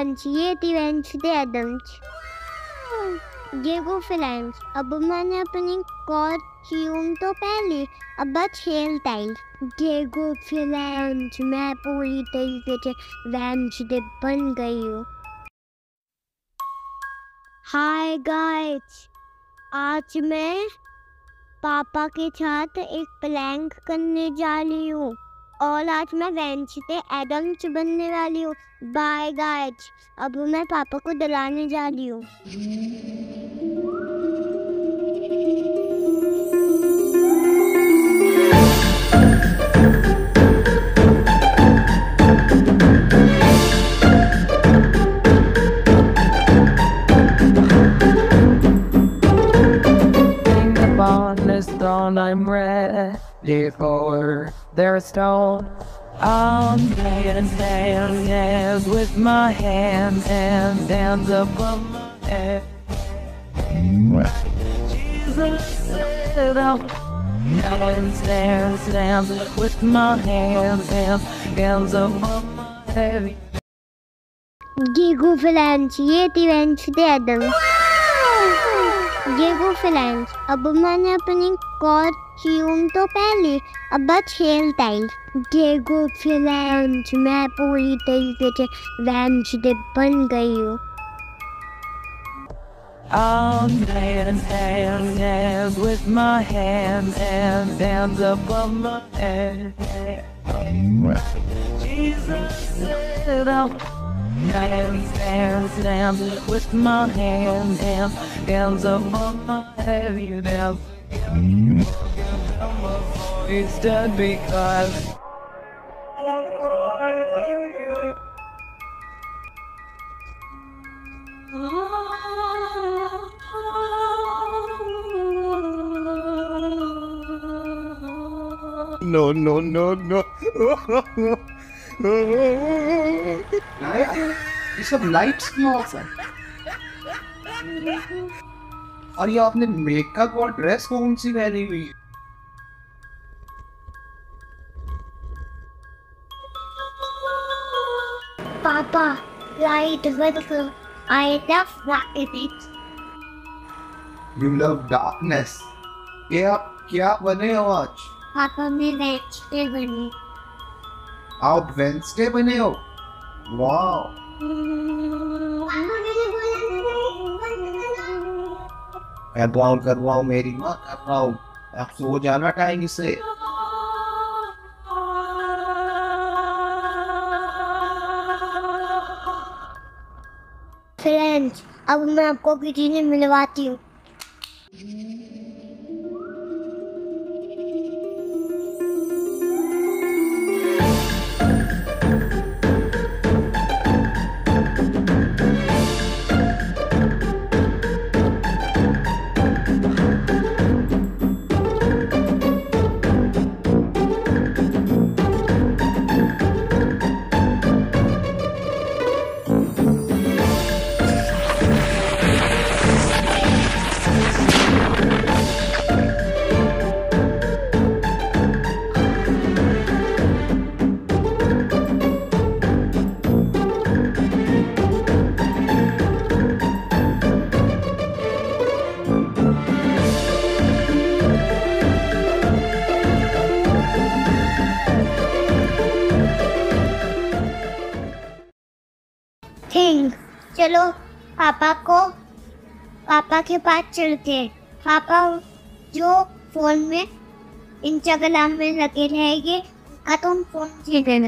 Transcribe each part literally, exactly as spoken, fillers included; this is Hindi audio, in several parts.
फ्रेंड्स, ये थी वेडनेसडे एडम्स। देखो फ्रेंड्स, अब मैंने अपनी कॉस्ट्यूम तो पहली, अब बस हेयर स्टाइल। देखो फ्रेंड्स, मैं पूरी तरीके से वेडनेसडे बन गई हूँ। हाय गाइस, आज मैं पापा के साथ एक प्रैंक करने जा रही हूँ और आज मैं वेडनेसडे एडम्स बनने वाली हूँ। बाय गाइस, अब मैं पापा को डराने जा रही हूँ। I'm ready for their stone. I'm playing hands with my hands and hands above my head. Jesus said I'm hands, hands, hands with my hands, hands, hands above my head. देखो फ्रेंड्स, ये थी वेडनेसडे एडम्स। देखो फ्रेंड्स, अब मैंने अपनी कॉस्ट्यूम तो पहली, अब बस हेयर स्टाइल। देखो फ्रेंड्स, मैं पूरी तरीके से वेडनेसडे बन गई हूँ। I'm playing hands, hands with my hands and hands above my head. Jesus said I'm hands, hands, hands with my hands, hands, hands above my head. You dance, it's dead because No, no, no, no. ये सब लाइट्स क्यों ऑफ है? और ये आपने मेकअप और ड्रेस कौन सी पहनी हुई है? पापा, लाइट बंद करो। I love darkness. You love darkness. ये आप क्या बने हो आज? पापा, मैं वेडनेसडे बनी। आप वेडनेसडे बने हो? वाह। मैं ब्लाउन करवाऊं, मेरी माँ करवाऊं। आप सो जाना टाइम से। फ्रेंड्स, अब मैं आपको किसी से मिलवाती हूँ। थिंग, चलो पापा को पापा के पास चलते हैं। पापा जो फोन में इंस्टाग्राम में लगे रहेंगे, का तुम फोन दे देना।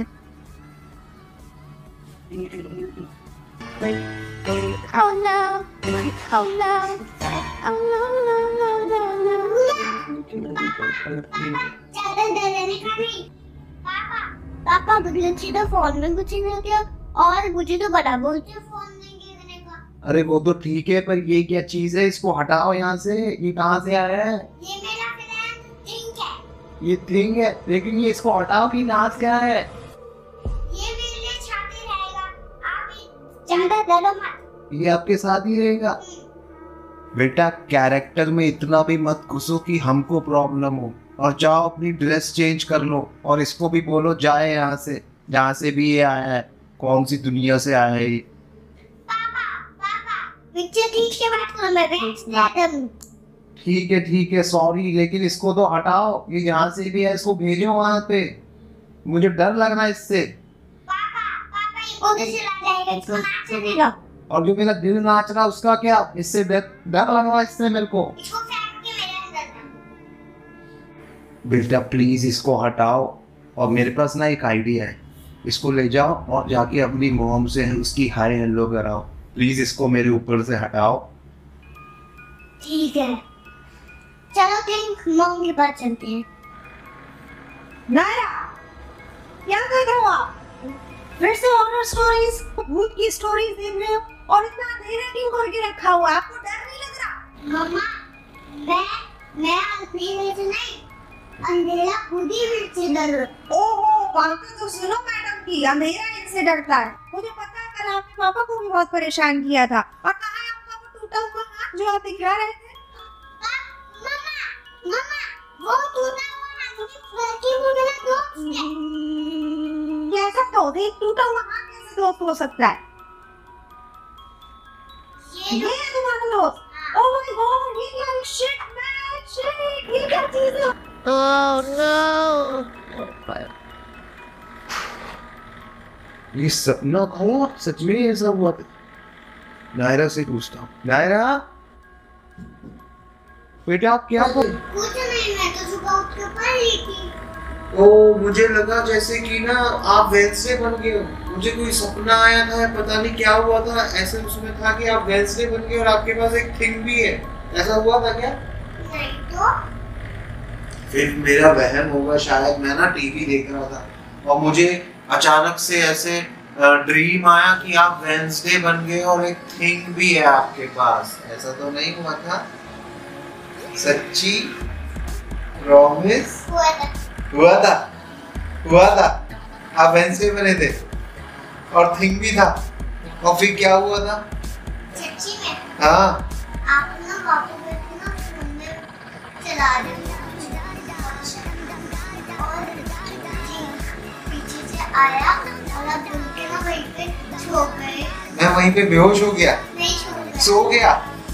Oh no! Oh no! Oh no! No! No! No! No! ज़्यादा डरने का नहीं। पापा, पापा मुझे तो फोन में कुछ नहीं किया और मुझे तो बड़ा बोलते फोन नहीं गिरने का। अरे वो तो ठीक है, पर ये क्या चीज है? इसको हटाओ यहाँ से। ये कहाँ से आया है? ये मेरा फ्रेंड थिंग है। ये थिंग है, लेकिन ये इसको हटाओ कि नाच क्या है? ये मेरे लिए छाती रहेगा। आप ज्यादा डरो मत। ये आपके साथ ही रहेगा। बेटा, कैरेक्टर में इतना भी मत घुसो कि हमको प्रॉब्लम हो। और जाओ अपनी ड्रेस चेंज कर लो और इसको भी बोलो जाए यहाँ से, जहाँ से भी ये आया है। कौन सी दुनिया से आया है ये? पिक्चर ठीक है बात करो मैं वेडनेसडे एडम्स। ठीक है ठीक है सॉरी, लेकिन इसको तो हटाओ, ये जहाँ से भी है इसको भेजो वहाँ पे, मुझे डर लग रहा है इससे। पापा पापा ये उधर चला जाएगा, इसको नाचने देगा। और जो मेरा दिल नाच रहा उसका क्या, इससे डर डर लग रहा है इससे मेरे को। इसको फेंक के मेरे अंदर डाल। बेटा प्लीज इसको हटाओ, और मेरे पास ना एक आइडिया है, इसको ले जाओ और जाके अपनी मॉम से उसकी हाय हेलो कराओ, प्लीज इसको मेरे ऊपर से हटाओ। ठीक है चलो थिंक मॉम के पास चलते हैं। नायरा, क्या कर रहे हो आप? फिर से हॉरर स्टोरीज, भूत की स्टोरीज देख रहे हो और इतना अंधेरा क्यों करके रखा हुआ है? आपको डर नहीं लग रहा? मम्मा मैं मैं अंधेरे से नहीं, अंधेरा खुद ही मेरे से डर रहा है। ओहो, बातें तो सुनो मैडम की, अंधेरा इनसे डरता है। मुझे पता है कल आपने पापा को भी बहुत परेशान किया था। और कहाँ है आपका वो टूटा हुआ हाथ जो आप दिखा रहे थे? मम्मा मम्मा वो टूटा हुआ हाथ मुझे लड़की को मेरा दोस्त है। कैसा दोस्त? एक टूटा हुआ हाथ कैसे दोस्त हो सकता है? ये ये है तुम्हारा दोस्त? ओह माय गॉड, ये क्या शिट मैन, शिट, ये क्या चीज़ है? Oh no! ये सपना था, सच में ऐसा हुआ था? नायरा से पूछता हूँ। नायरा बेटा आप क्या कर? कुछ नहीं, मैं तो सुबह उठ के पढ़ रही थी। ओ मुझे लगा जैसे कि ना आप वेंसडे बन गए हो, मुझे कोई सपना आया था, पता नहीं क्या हुआ था, ऐसे उसमें था कि आप वेंसडे बन गए और आपके पास एक थिंग भी है, ऐसा हुआ था क्या? नहीं तो फिर मेरा वहम होगा शायद, मैं ना टीवी देख रहा था और मुझे अचानक से ऐसे ड्रीम आया कि आप वेंसडे बन गए और एक थिंग भी है आपके पास, ऐसा तो नहीं हुआ था? सच्ची प्रॉमिस? हुआ था। हुआ था हुआ था आप वेंसडे बने थे और थिंग भी था, और फिर क्या हुआ था? सच्ची में हाँ आप ना पापा बैठे ना फोन में चला रहे थे और पीछे से आया और आप बोल के ना वहीं पे सो गए। मैं वहीं पे बेहोश हो गया, नहीं सो गए। सो गया।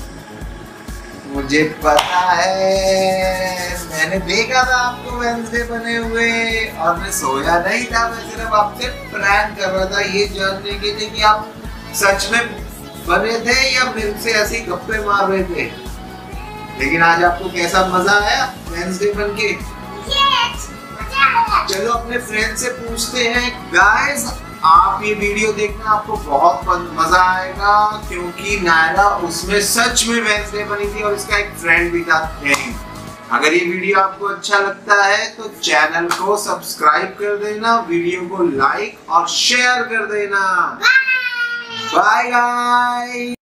मुझे पता है, मैंने देखा था आपको वेंसडे बने हुए और मैं सोया नहीं था, मैं सिर्फ आपसे प्रैंक कर रहा था ये जानने के लिए कि आप सच में बने थे या मेरे से ऐसे ही गप्पे मार रहे थे। लेकिन आज आपको कैसा मजा आया वेंसडे बन के? Yes, मजा आया। चलो अपने फ्रेंड से पूछते हैं। गाइस आप ये वीडियो देखना, आपको बहुत मजा आएगा क्योंकि नायरा उसमें सच में वेंसडे बनी थी और इसका एक फ्रेंड भी था। अगर ये वीडियो आपको अच्छा लगता है तो चैनल को सब्सक्राइब कर देना, वीडियो को लाइक और शेयर कर देना। Bye guys.